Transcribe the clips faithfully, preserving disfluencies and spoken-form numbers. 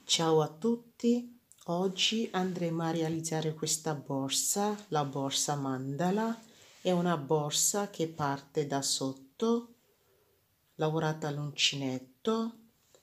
Ciao a tutti, oggi andremo a realizzare questa borsa, la borsa mandala. È una borsa che parte da sotto, lavorata all'uncinetto,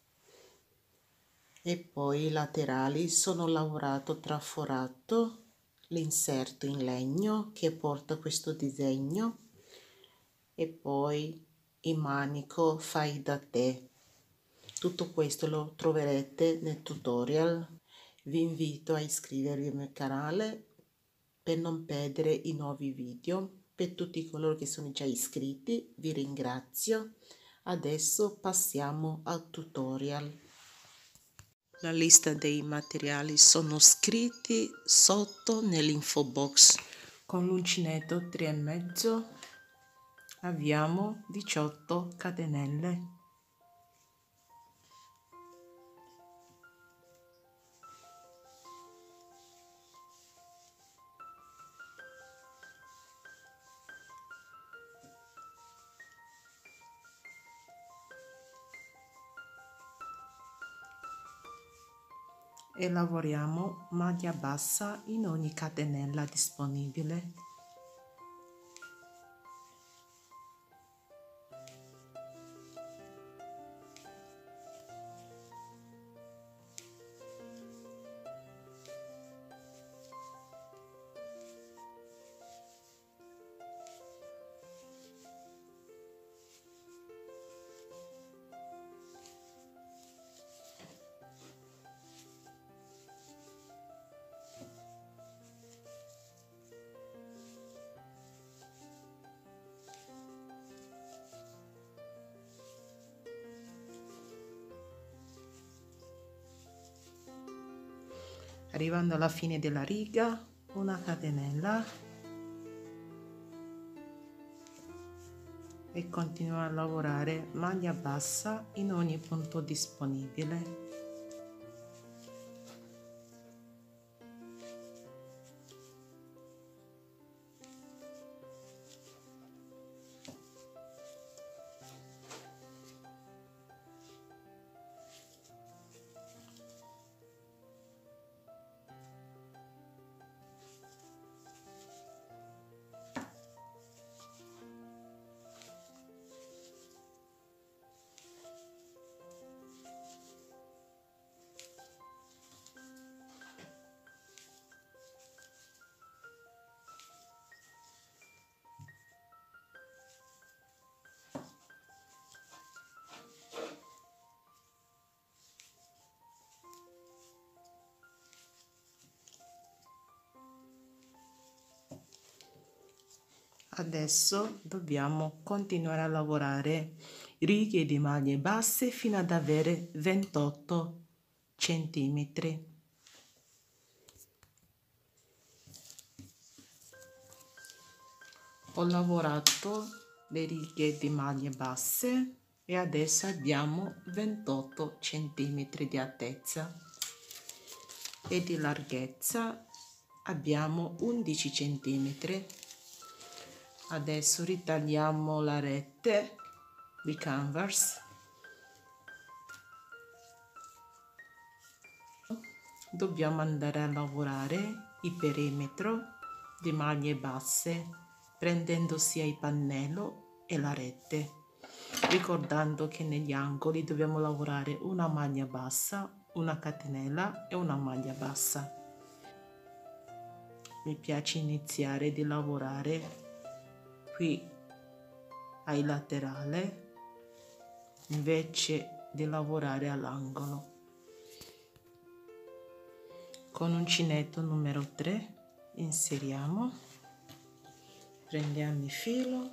e poi i laterali sono lavorato traforato, l'inserto in legno che porta questo disegno e poi il manico fai da te. Tutto questo lo troverete nel tutorial. Vi invito a iscrivervi al mio canale per non perdere i nuovi video. Per tutti coloro che sono già iscritti vi ringrazio. Adesso passiamo al tutorial. La lista dei materiali sono scritti sotto nell'info box. Con l'uncinetto tre e mezzo abbiamo diciotto catenelle. E lavoriamo maglia bassa in ogni catenella disponibile. Arrivando alla fine della riga, una catenella e continuo a lavorare maglia bassa in ogni punto disponibile. Adesso dobbiamo continuare a lavorare righe di maglie basse fino ad avere ventotto centimetri. Ho lavorato le righe di maglie basse e adesso abbiamo ventotto centimetri di altezza e di larghezza abbiamo undici centimetri. Adesso ritagliamo la rete di canvas. Dobbiamo andare a lavorare il perimetro di maglie basse prendendo sia il pannello e la rete, ricordando che negli angoli dobbiamo lavorare una maglia bassa, una catenella e una maglia bassa. Mi piace iniziare di lavorare qui ai laterali invece di lavorare all'angolo. Con uncinetto numero tre inseriamo, prendiamo il filo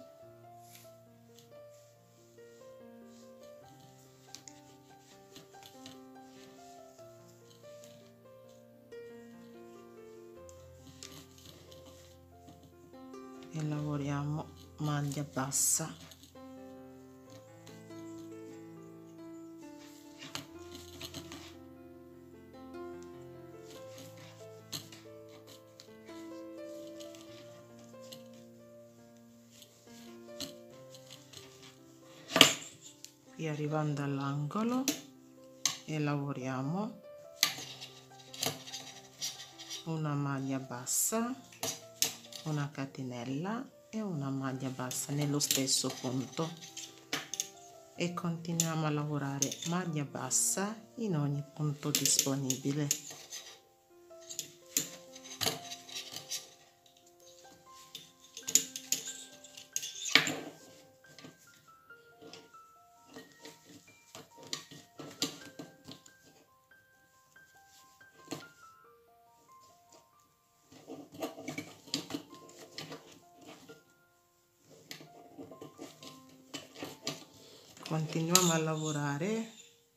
e lavoriamo maglia bassa. Qui arrivando all'angolo e lavoriamo una maglia bassa, una catenella e una maglia bassa nello stesso punto e continuiamo a lavorare maglia bassa in ogni punto disponibile. Continuiamo a lavorare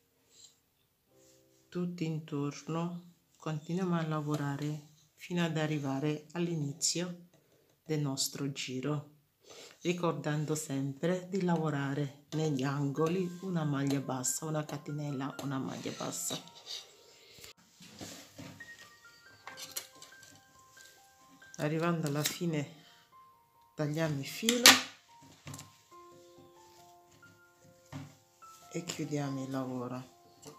tutti intorno, continuiamo a lavorare fino ad arrivare all'inizio del nostro giro, ricordando sempre di lavorare negli angoli una maglia bassa, una catenella, una maglia bassa. Arrivando alla fine tagliamo il filo e chiudiamo il lavoro.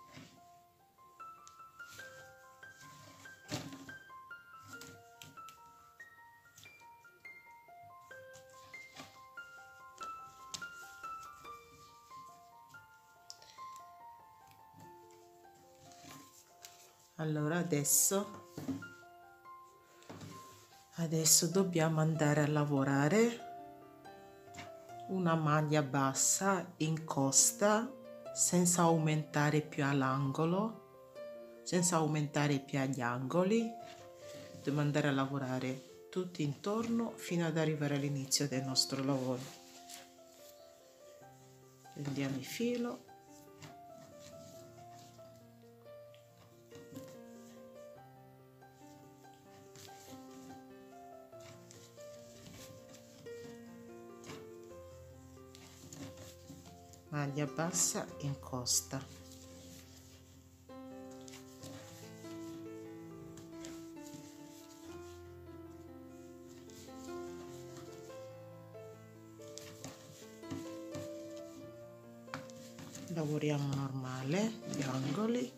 Allora adesso adesso dobbiamo andare a lavorare una maglia bassa in costa senza aumentare più all'angolo, senza aumentare più agli angoli. Dobbiamo andare a lavorare tutti intorno fino ad arrivare all'inizio del nostro lavoro. Prendiamo il filo maglia bassa in costa, lavoriamo normale gli angoli,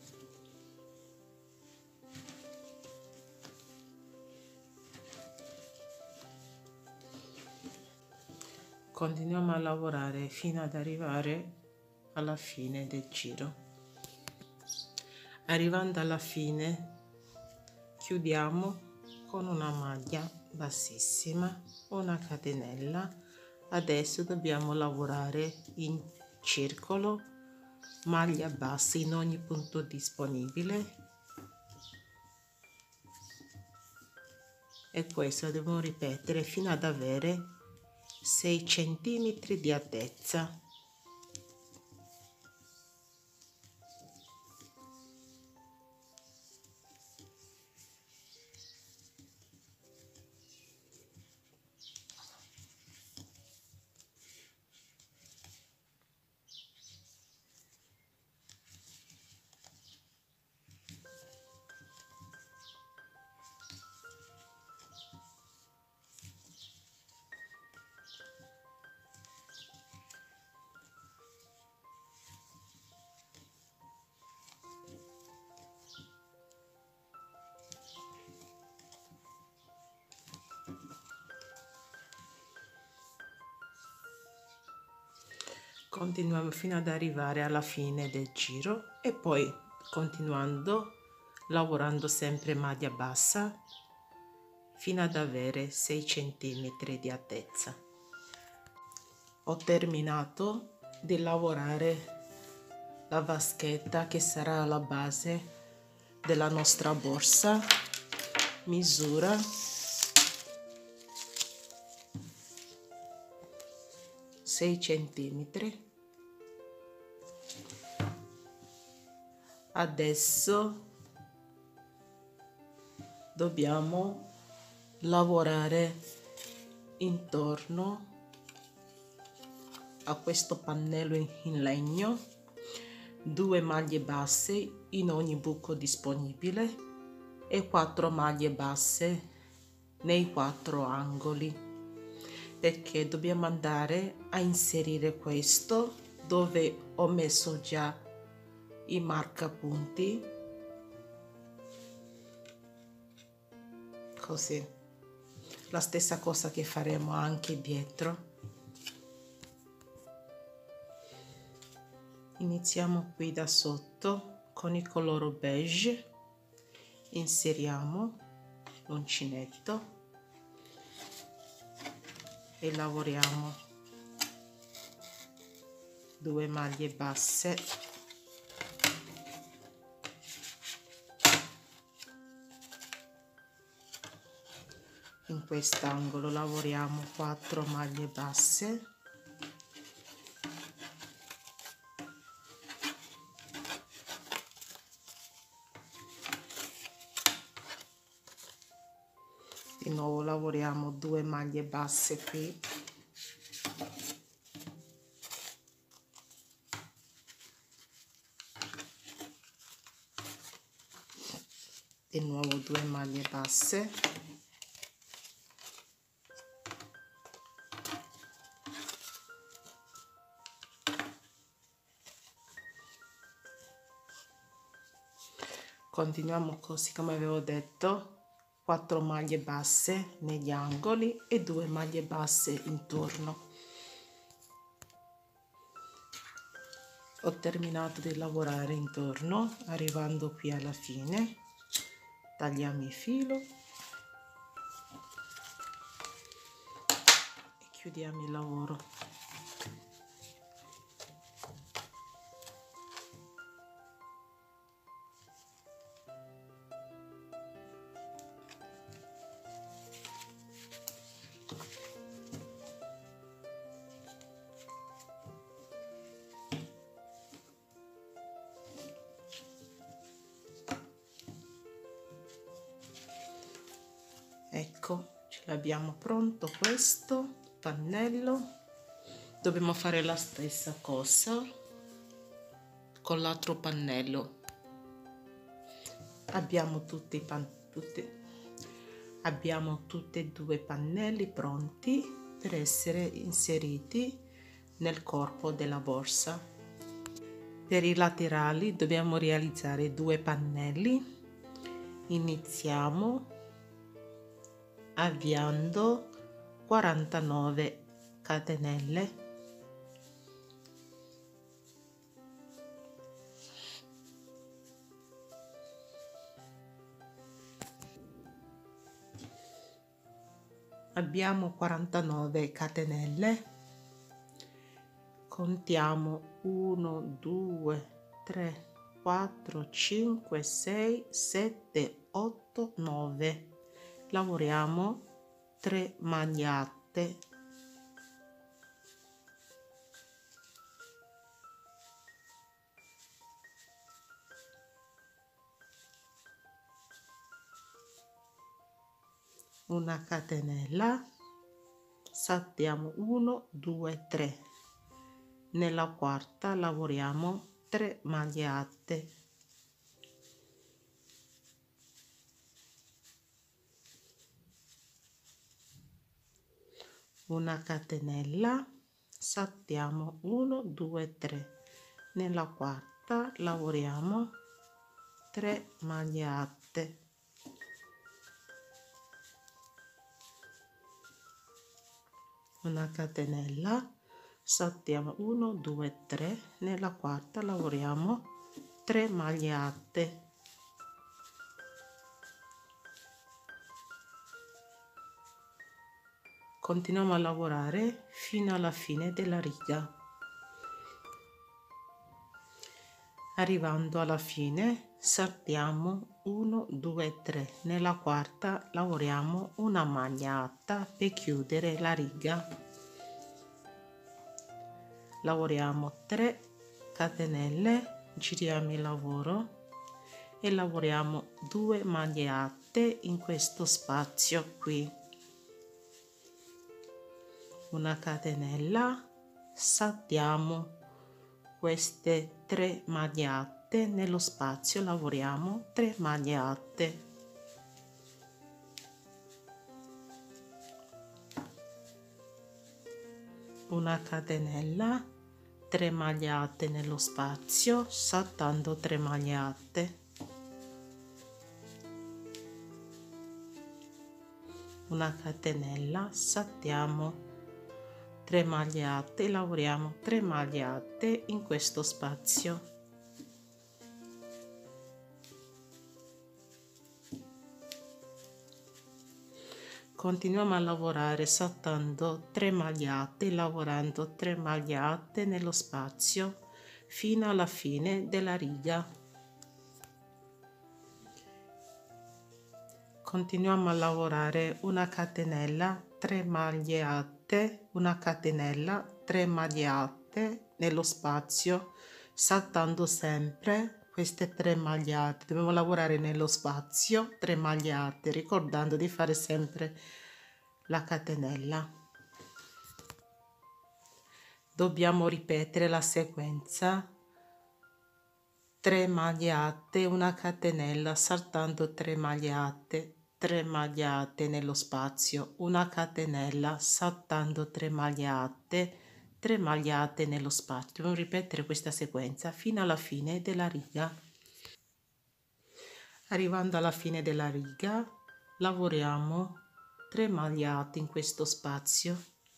continuiamo a lavorare fino ad arrivare alla fine del giro. Arrivando alla fine chiudiamo con una maglia bassissima, una catenella. Adesso dobbiamo lavorare in circolo, maglia bassa in ogni punto disponibile, e questo devo ripetere fino ad avere sei centimetri di altezza. Continuiamo fino ad arrivare alla fine del giro e poi continuando lavorando sempre maglia bassa fino ad avere sei centimetri di altezza. Ho terminato di lavorare la vaschetta che sarà la base della nostra borsa. Misura sei centimetri. Adesso dobbiamo lavorare intorno a questo pannello in legno, due maglie basse in ogni buco disponibile e quattro maglie basse nei quattro angoli, perché dobbiamo andare a inserire questo dove ho messo già i marcapunti. così. La stessa cosa che faremo anche dietro. Iniziamo qui da sotto con il colore beige, inseriamo l'uncinetto e lavoriamo due maglie basse in quest'angolo, lavoriamo quattro maglie basse, di nuovo lavoriamo due maglie basse qui, di nuovo due maglie basse, continuiamo così come avevo detto, quattro maglie basse negli angoli e due maglie basse intorno. Ho terminato di lavorare intorno, arrivando qui alla fine tagliamo il filo e chiudiamo il lavoro. Ecco, ce l'abbiamo pronto questo pannello. Dobbiamo fare la stessa cosa con l'altro pannello. Abbiamo tutti i pan tutti, abbiamo tutti e due i pannelli pronti per essere inseriti nel corpo della borsa. Per i laterali dobbiamo realizzare due pannelli. Iniziamo avviando quarantanove catenelle, abbiamo quarantanove catenelle, contiamo uno due tre quattro cinque sei sette otto nove, lavoriamo tre maglie alte, una catenella, saltiamo uno due tre, nella quarta lavoriamo tre maglie alte, una catenella, saltiamo uno due tre, nella quarta lavoriamo tre maglie alte, una catenella, saltiamo uno due tre, nella quarta lavoriamo tre maglie alte, continuiamo a lavorare fino alla fine della riga. Arrivando alla fine saltiamo uno due tre, nella quarta lavoriamo una maglia alta per chiudere la riga, lavoriamo tre catenelle, giriamo il lavoro e lavoriamo due maglie alte in questo spazio qui, una catenella, saltiamo queste tre maglie alte, nello spazio lavoriamo tre maglie alte, una catenella, tre maglie alte nello spazio, saltando tre maglie alte, una catenella, saltiamo tre maglie alte e lavoriamo tre maglie alte in questo spazio. Continuiamo a lavorare saltando tre maglie alte e lavorando tre maglie alte nello spazio fino alla fine della riga. Continuiamo a lavorare una catenella, tre maglie alte, una catenella, tre maglie alte nello spazio, saltando sempre queste tre maglie alte. Dobbiamo lavorare nello spazio tre maglie alte, ricordando di fare sempre la catenella. Dobbiamo ripetere la sequenza: tre maglie alte, una catenella, saltando tre maglie alte, tre maglie alte nello spazio, una catenella, saltando tre maglie alte, tre maglie alte nello spazio. Dobbiamo ripetere questa sequenza fino alla fine della riga. Arrivando alla fine della riga, lavoriamo tre maglie alte in questo spazio.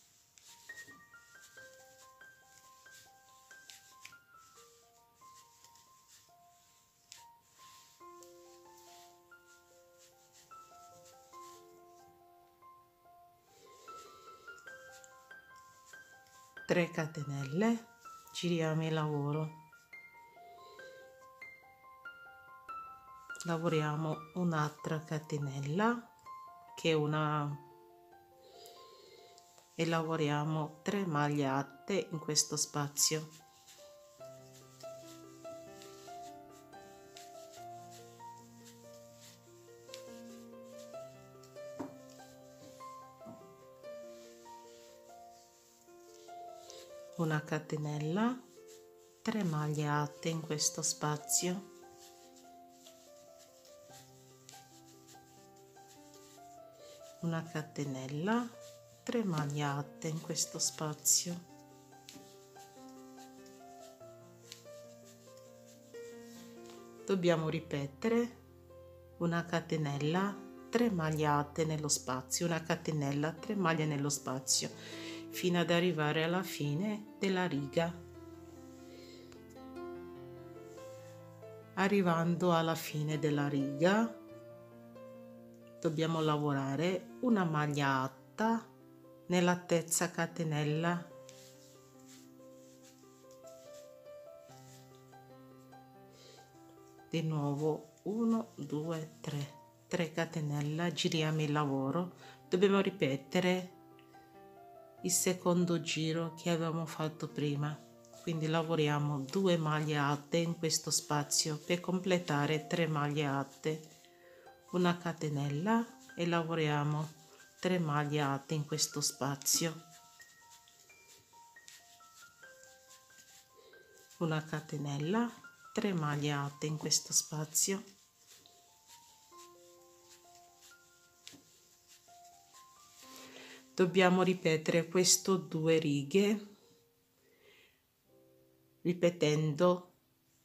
tre catenelle, giriamo il lavoro. Lavoriamo un'altra catenella che è una e lavoriamo tre maglie alte in questo spazio. Una catenella, tre maglie alte in questo spazio. Una catenella, tre maglie alte in questo spazio. Dobbiamo ripetere una catenella, tre maglie alte nello spazio, una catenella, tre maglie nello spazio, fino ad arrivare alla fine della riga. Arrivando alla fine della riga, dobbiamo lavorare una maglia alta nella terza catenella. Di nuovo uno, due, tre, tre catenella, giriamo il lavoro. Dobbiamo ripetere il secondo giro che avevamo fatto prima, quindi lavoriamo due maglie alte in questo spazio per completare tre maglie alte, una catenella e lavoriamo tre maglie alte in questo spazio, una catenella, tre maglie alte in questo spazio, dobbiamo ripetere queste due righe ripetendo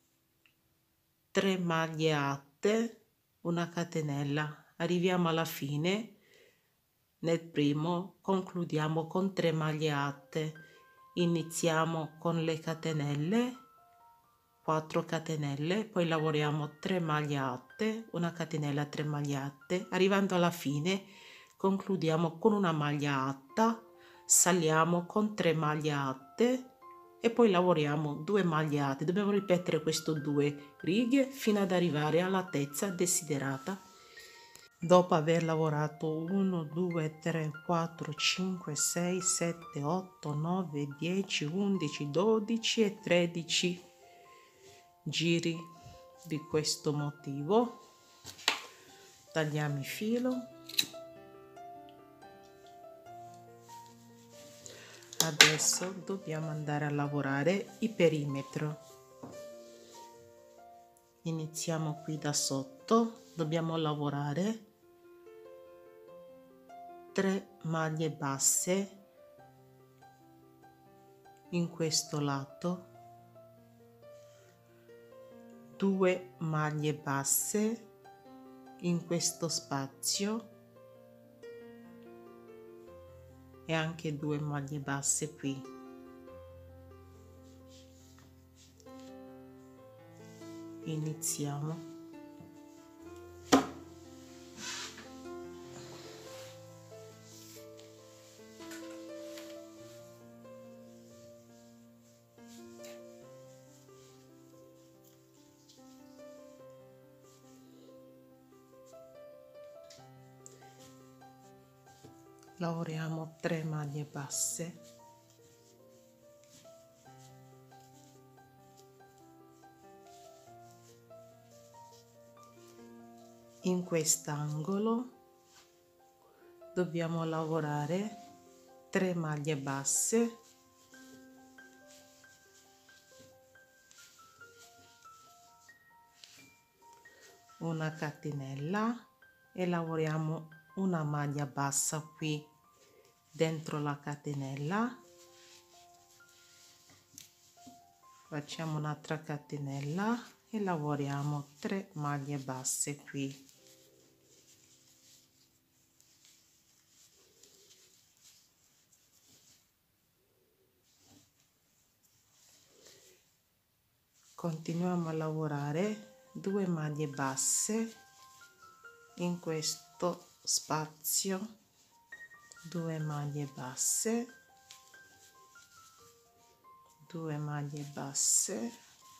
tre maglie alte, una catenella. Arriviamo alla fine, nel primo concludiamo con tre maglie alte, iniziamo con le catenelle, quattro catenelle, poi lavoriamo tre maglie alte, una catenella, tre maglie alte. Arrivando alla fine concludiamo con una maglia alta, saliamo con tre maglie alte e poi lavoriamo due maglie alte. Dobbiamo ripetere queste due righe fino ad arrivare all'altezza desiderata. Dopo aver lavorato uno, due, tre, quattro, cinque, sei, sette, otto, nove, dieci, undici, dodici e tredici giri di questo motivo, tagliamo il filo. Adesso dobbiamo andare a lavorare il perimetro. Iniziamo qui da sotto, dobbiamo lavorare tre maglie basse in questo lato, due maglie basse in questo spazio, e anche due maglie basse qui. Iniziamo. Lavoriamo tre maglie basse, in quest'angolo dobbiamo lavorare tre maglie basse, una catenella e lavoriamo una maglia bassa qui dentro la catenella, facciamo un'altra catenella e lavoriamo tre maglie basse qui. Continuiamo a lavorare due maglie basse in questo spazio, due maglie basse, due maglie basse,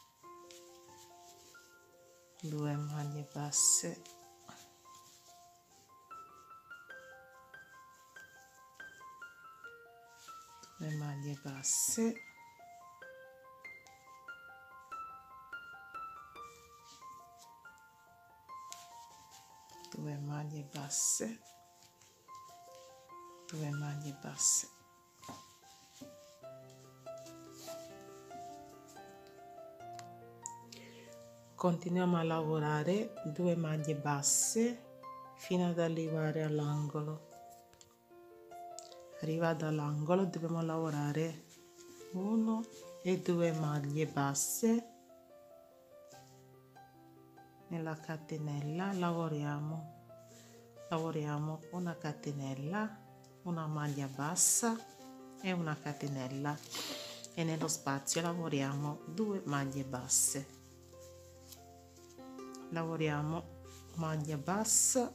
due maglie basse, due maglie basse, due maglie basse, due maglie basse. Continuiamo a lavorare due maglie basse fino ad arrivare all'angolo. Arrivando all'angolo dobbiamo lavorare uno e due maglie basse. Nella catenella lavoriamo lavoriamo una catenella, una maglia bassa e una catenella, e nello spazio lavoriamo due maglie basse. Lavoriamo maglia bassa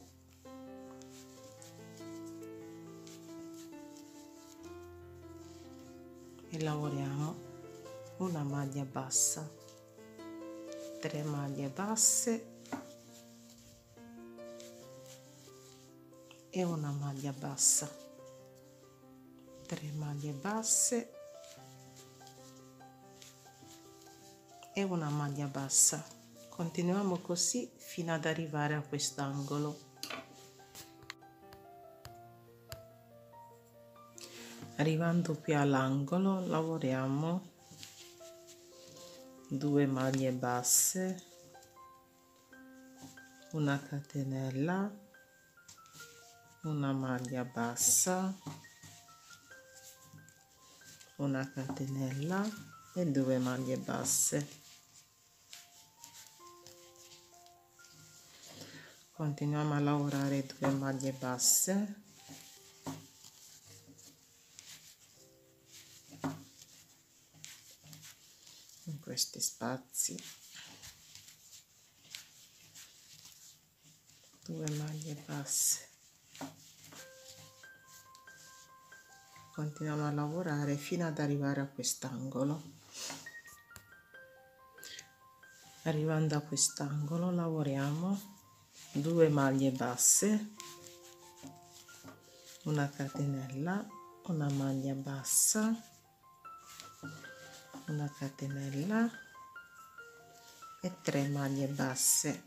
e lavoriamo una maglia bassa, tre maglie basse e una maglia bassa, tre maglie basse e una maglia bassa. Continuiamo così fino ad arrivare a quest'angolo. Arrivando qui all'angolo lavoriamo due maglie basse, una catenella, una maglia bassa, una catenella e due maglie basse. Continuiamo a lavorare due maglie basse, in questi spazi, due maglie basse. Continuiamo a lavorare fino ad arrivare a quest'angolo. Arrivando a quest'angolo lavoriamo due maglie basse, una catenella, una maglia bassa, una catenella e tre maglie basse.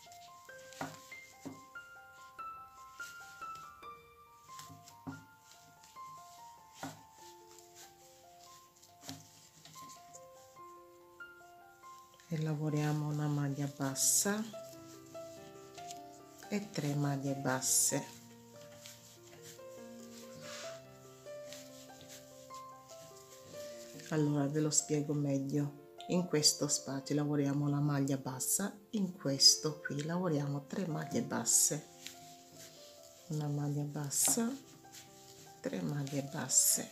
E lavoriamo una maglia bassa e tre maglie basse. Allora ve lo spiego meglio. In questo spazio lavoriamo la maglia bassa, in questo qui lavoriamo tre maglie basse, una maglia bassa, tre maglie basse.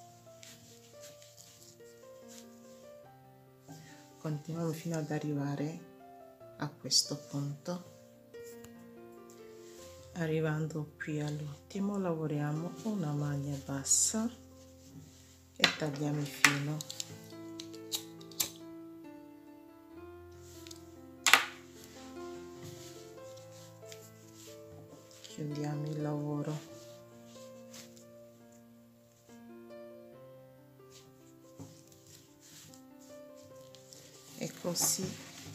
Continuiamo fino ad arrivare a questo punto. Arrivando qui all'ultimo lavoriamo una maglia bassa e tagliamo il filo. Chiudiamo il lavoro. E così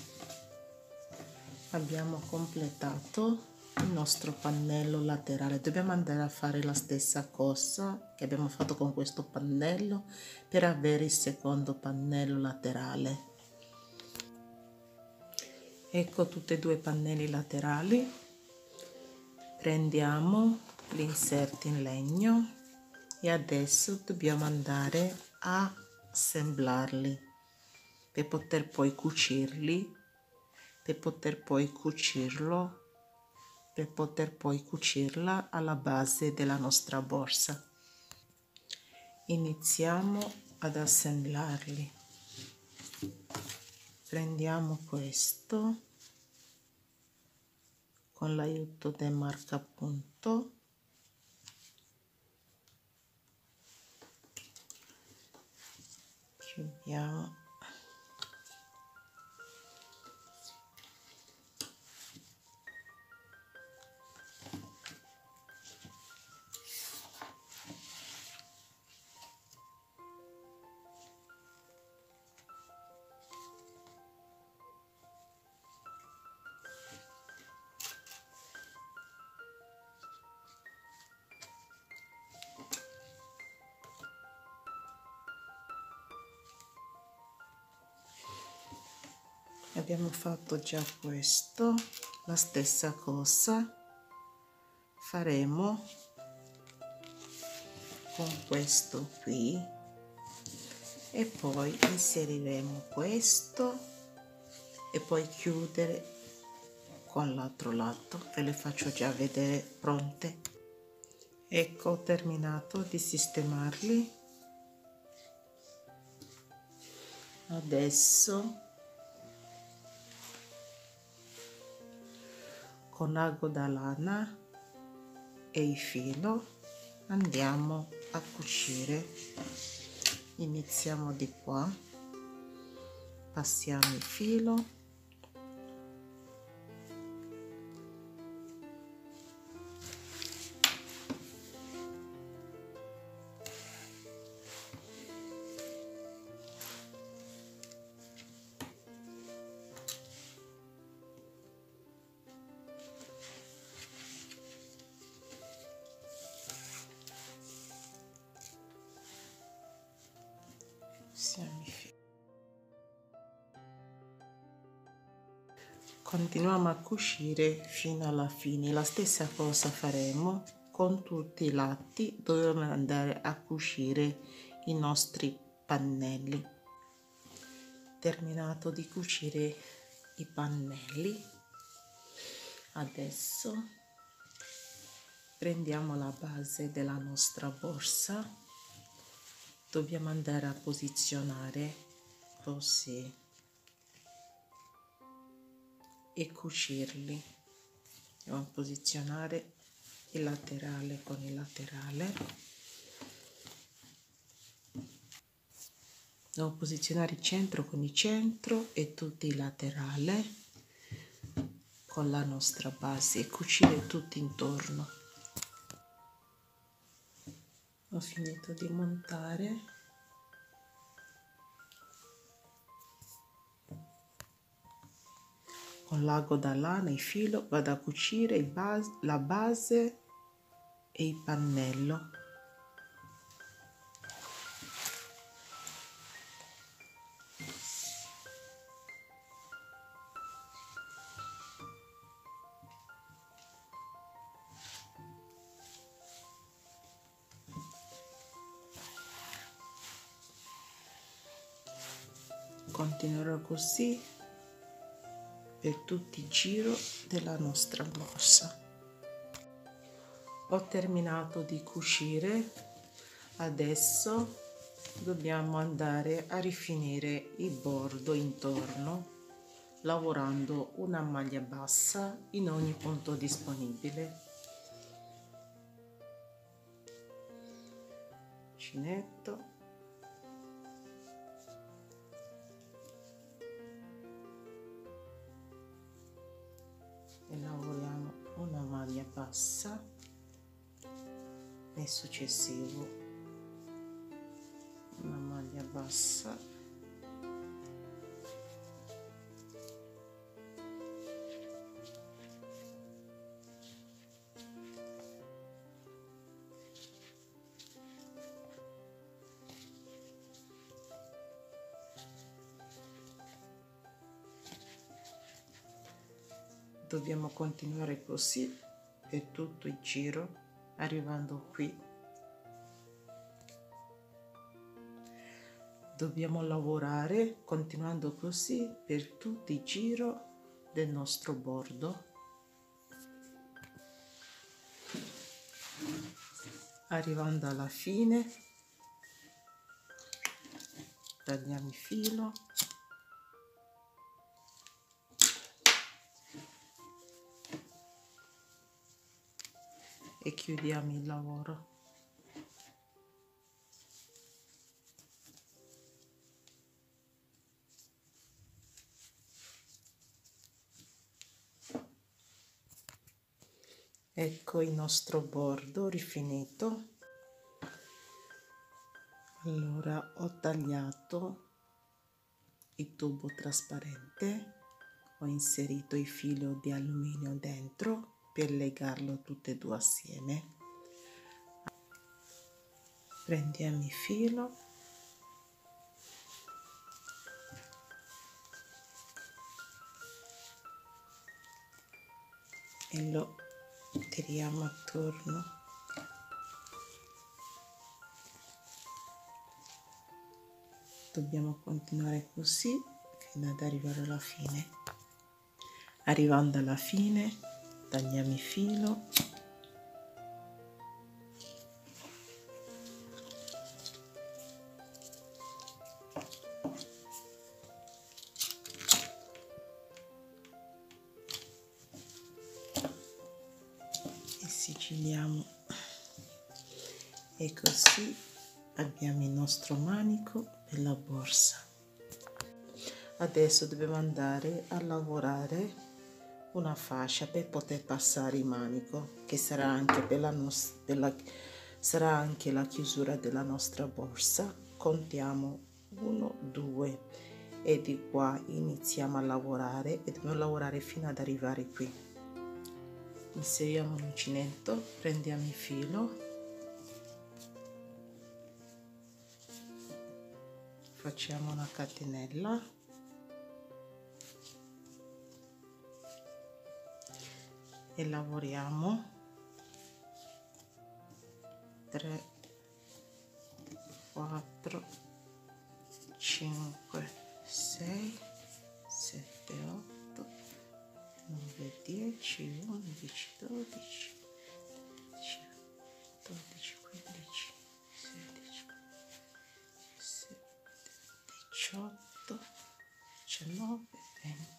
abbiamo completato il nostro pannello laterale. Dobbiamo andare a fare la stessa cosa che abbiamo fatto con questo pannello per avere il secondo pannello laterale. Ecco tutti e due i pannelli laterali. Prendiamo gli inserti in legno e adesso dobbiamo andare a assemblarli per poter poi cucirli, per poter poi cucirlo, per poter poi cucirla alla base della nostra borsa. Iniziamo ad assemblarli. Prendiamo questo con l'aiuto del marcapunto, chiudiamo. Abbiamo fatto già questo, la stessa cosa faremo con questo qui e poi inseriremo questo e poi chiudere con l'altro lato. Ve le faccio già vedere pronte. Ecco, ho terminato di sistemarli. Adesso con ago da lana e il filo andiamo a cucire. Iniziamo di qua, passiamo il filo, continuiamo a cucire fino alla fine. La stessa cosa faremo con tutti i lati. Dobbiamo andare a cucire i nostri pannelli. Terminato di cucire i pannelli, adesso prendiamo la base della nostra borsa. Dobbiamo andare a posizionare così e cucirli. Dobbiamo posizionare il laterale con il laterale. Dobbiamo posizionare il centro con il centro e tutti i laterali con la nostra base e cucire tutti intorno. Ho finito di montare. Con l'ago da lana e filo vado a cucire il base, la base e il pannello. Continuerò così per tutto il giro della nostra borsa. Ho terminato di cucire Adesso dobbiamo andare a rifinire il bordo intorno lavorando una maglia bassa in ogni punto disponibile. Uncinetto, e lavoriamo una maglia bassa nel successivo, una maglia bassa, dobbiamo continuare così per tutto il giro, arrivando qui. Dobbiamo lavorare continuando così per tutto il giro del nostro bordo, arrivando alla fine tagliamo il filo e chiudiamo il lavoro. Ecco il nostro bordo rifinito. Allora ho tagliato il tubo trasparente, ho inserito il filo di alluminio dentro per legarlo tutte e due assieme. Prendiamo il filo e lo tiriamo attorno. Dobbiamo continuare così fino ad arrivare alla fine. Arrivando alla fine tagliamo il filo e sigilliamo, e così abbiamo il nostro manico per la borsa. Adesso dobbiamo andare a lavorare una fascia per poter passare il manico, che sarà anche per la nostra, per la, sarà anche la chiusura della nostra borsa. Contiamo uno, due e di qua iniziamo a lavorare e dobbiamo lavorare fino ad arrivare qui. Inseriamo l'uncinetto, prendiamo il filo, facciamo una catenella e lavoriamo tre, quattro, cinque, sei, sette, otto, nove, dieci, undici, dodici, dodici, quindici, sedici, diciassette, diciotto, diciannove, venti.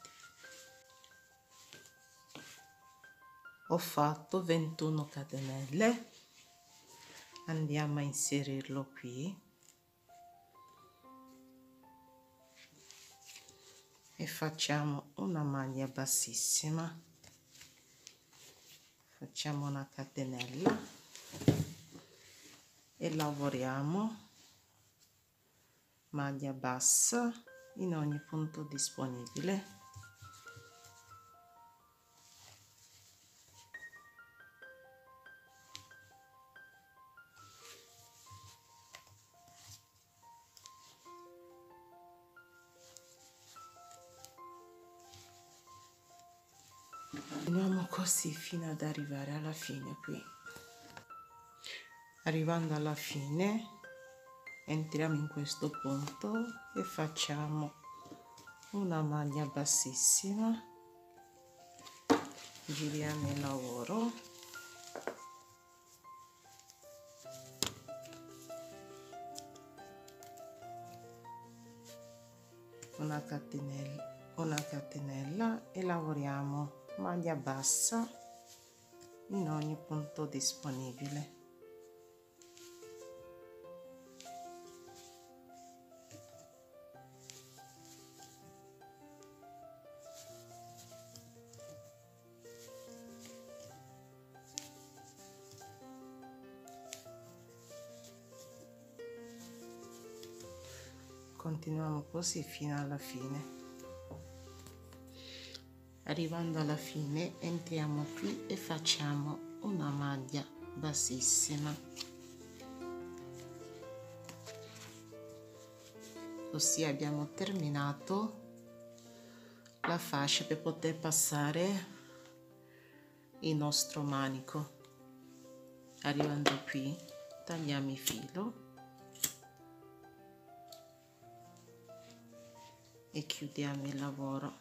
Ho fatto ventuno catenelle, andiamo a inserirlo qui e facciamo una maglia bassissima, facciamo una catenella e lavoriamo maglia bassa in ogni punto disponibile. Continuiamo così fino ad arrivare alla fine qui. Arrivando alla fine entriamo in questo punto e facciamo una maglia bassissima, giriamo il lavoro una catenella, una catenella e lavoriamo maglia bassa in ogni punto disponibile. Continuiamo così fino alla fine. Arrivando alla fine entriamo qui e facciamo una maglia bassissima, così abbiamo terminato la fascia per poter passare il nostro manico. Arrivando qui tagliamo il filo e chiudiamo il lavoro.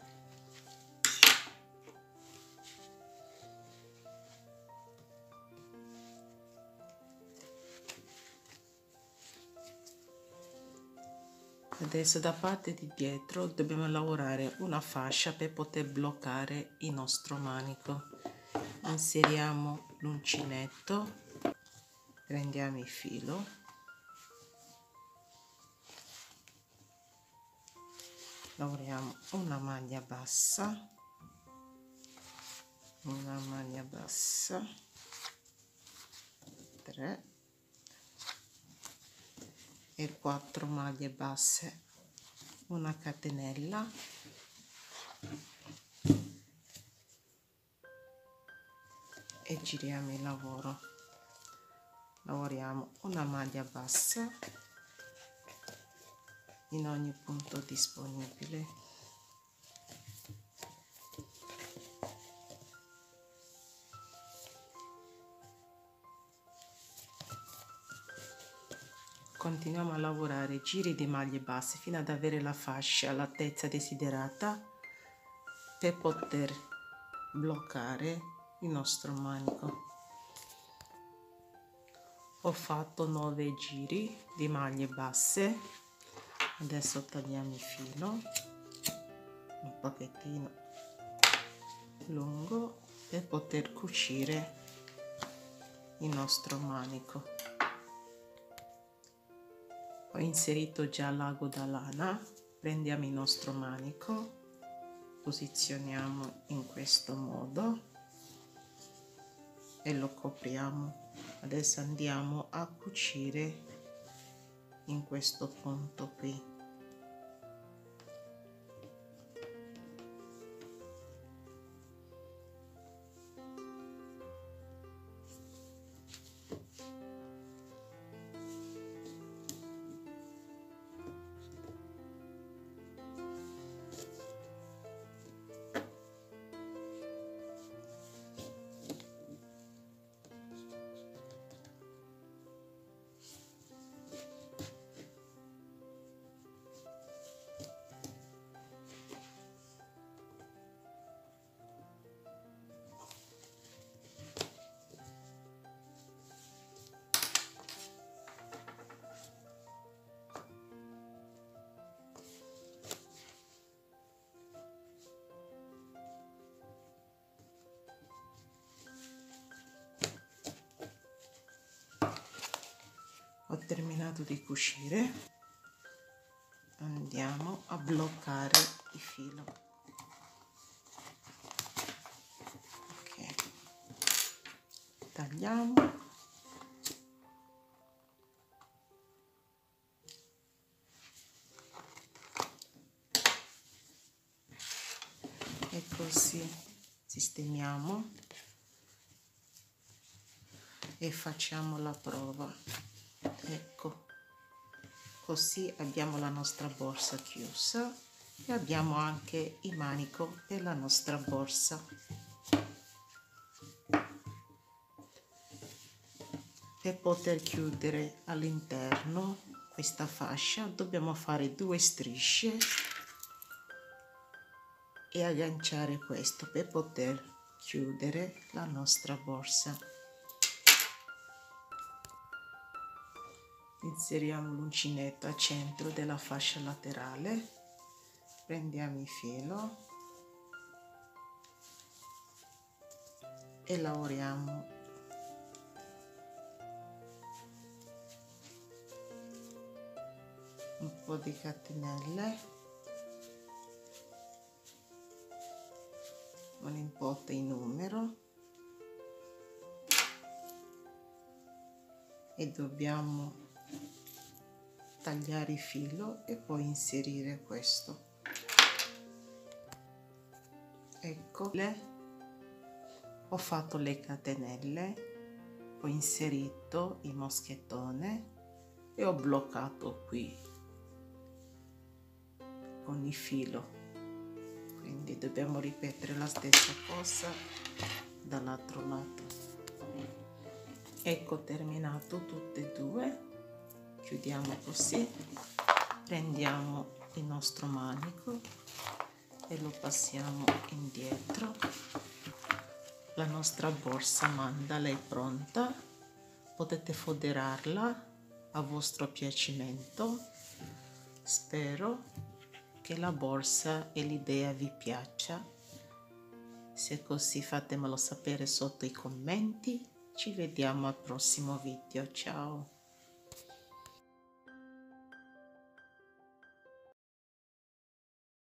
Adesso da parte di dietro dobbiamo lavorare una fascia per poter bloccare il nostro manico. Inseriamo l'uncinetto, prendiamo il filo, lavoriamo una maglia bassa, una maglia bassa, tre e quattro maglie basse, una catenella e giriamo il lavoro. Lavoriamo una maglia bassa in ogni punto disponibile. Continuiamo a lavorare giri di maglie basse fino ad avere la fascia all'altezza desiderata per poter bloccare il nostro manico. Ho fatto nove giri di maglie basse. Adesso tagliamo il filo un pochettino lungo per poter cucire il nostro manico. Ho inserito già l'ago da lana, prendiamo il nostro manico, posizioniamo in questo modo e lo copriamo. Adesso andiamo a cucire in questo punto qui. Ho terminato di cucire, andiamo a bloccare il filo. Ok, tagliamo e così sistemiamo e facciamo la prova. Ecco, così abbiamo la nostra borsa chiusa e abbiamo anche il manico per la nostra borsa. Per poter chiudere all'interno questa fascia dobbiamo fare due strisce e agganciare questo per poter chiudere la nostra borsa. Inseriamo l'uncinetto al centro della fascia laterale prendiamo il filo e lavoriamo un po' di catenelle, non importa il numero, e dobbiamo tagliare il filo e poi inserire questo. Ecco, le, ho fatto le catenelle, ho inserito il moschettone e ho bloccato qui con il filo, quindi dobbiamo ripetere la stessa cosa dall'altro lato. Ecco terminato tutte e due. Chiudiamo così, prendiamo il nostro manico e lo passiamo indietro. La nostra borsa mandala è pronta, potete foderarla a vostro piacimento. Spero che la borsa e l'idea vi piaccia. Se è così fatemelo sapere sotto i commenti. Ci vediamo al prossimo video, ciao!